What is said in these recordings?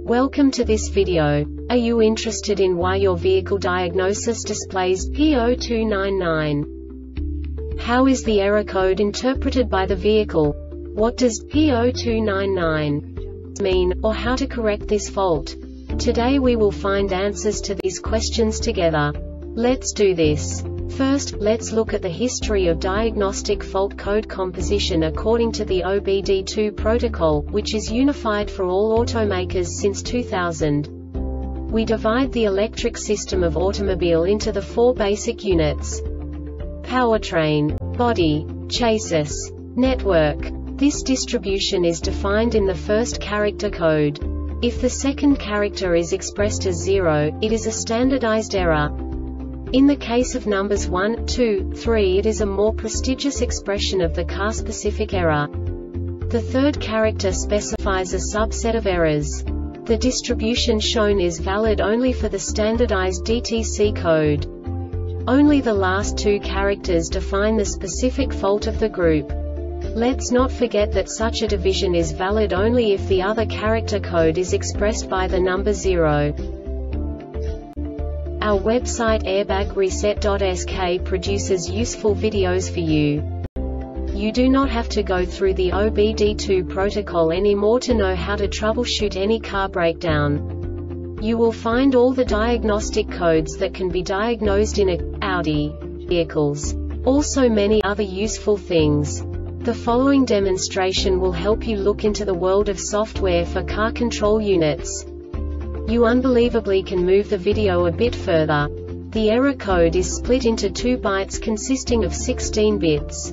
Welcome to this video. Are you interested in why your vehicle diagnosis displays P0299? How is the error code interpreted by the vehicle? What does P0299 mean, or how to correct this fault? Today we will find answers to these questions together. Let's do this. First, let's look at the history of diagnostic fault code composition according to the OBD2 protocol, which is unified for all automakers since 2000. We divide the electric system of automobile into the four basic units: powertrain, body, chassis, network. This distribution is defined in the first character code. If the second character is expressed as 0, it is a standardized error. In the case of numbers 1, 2, 3, it is a more prestigious expression of the car-specific error. The third character specifies a subset of errors. The distribution shown is valid only for the standardized DTC code. Only the last two characters define the specific fault of the group. Let's not forget that such a division is valid only if the other character code is expressed by the number 0. Our website airbagreset.sk produces useful videos for you. You do not have to go through the OBD2 protocol anymore to know how to troubleshoot any car breakdown. You will find all the diagnostic codes that can be diagnosed in Audi vehicles. Also many other useful things. The following demonstration will help you look into the world of software for car control units. You unbelievably can move the video a bit further. The error code is split into 2 bytes consisting of 16 bits.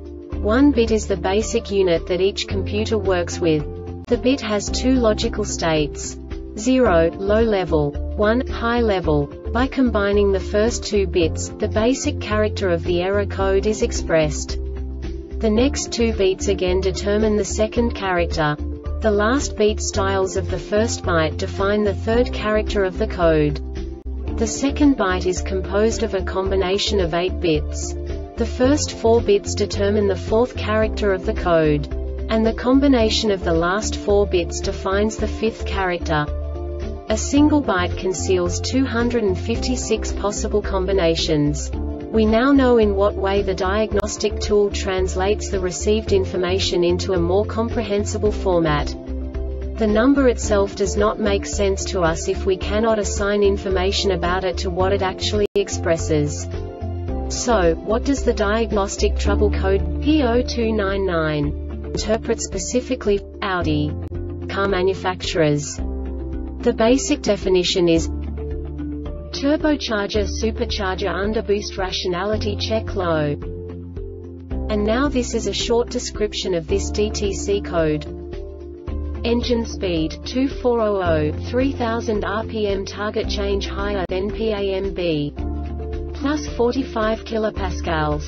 1 bit is the basic unit that each computer works with. The bit has 2 logical states: 0, low level, 1, high level. By combining the first 2 bits, the basic character of the error code is expressed. The next 2 beats again determine the second character. The last beat styles of the first byte define the third character of the code. The second byte is composed of a combination of 8 bits. The first 4 bits determine the fourth character of the code. And the combination of the last 4 bits defines the fifth character. A single byte conceals 256 possible combinations. We now know in what way the diagnostic tool translates the received information into a more comprehensible format. The number itself does not make sense to us if we cannot assign information about it to what it actually expresses. So, what does the diagnostic trouble code P0299 interpret specifically for Audi car manufacturers? The basic definition is turbocharger supercharger underboost rationality check low. And now this is a short description of this DTC code. Engine speed 2400, 3000 rpm, target change higher than PAMB, plus 45 kilopascals.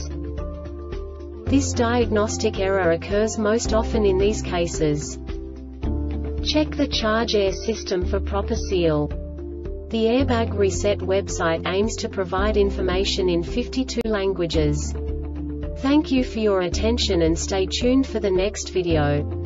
This diagnostic error occurs most often in these cases. Check the charge air system for proper seal. The Airbag Reset website aims to provide information in 52 languages. Thank you for your attention and stay tuned for the next video.